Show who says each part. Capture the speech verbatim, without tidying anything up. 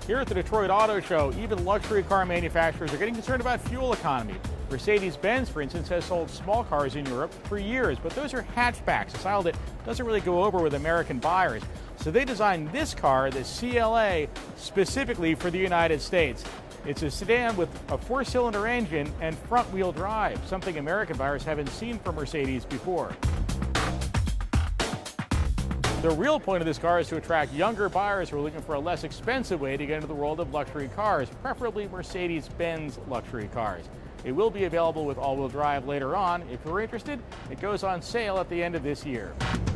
Speaker 1: Here at the Detroit Auto Show, even luxury car manufacturers are getting concerned about fuel economy. Mercedes-Benz, for instance, has sold small cars in Europe for years, but those are hatchbacks, a style that doesn't really go over with American buyers. So they designed this car, the C L A, specifically for the United States. It's a sedan with a four-cylinder engine and front-wheel drive, something American buyers haven't seen from Mercedes before. The real point of this car is to attract younger buyers who are looking for a less expensive way to get into the world of luxury cars, preferably Mercedes-Benz luxury cars. It will be available with all-wheel drive later on. If you're interested, it goes on sale at the end of this year.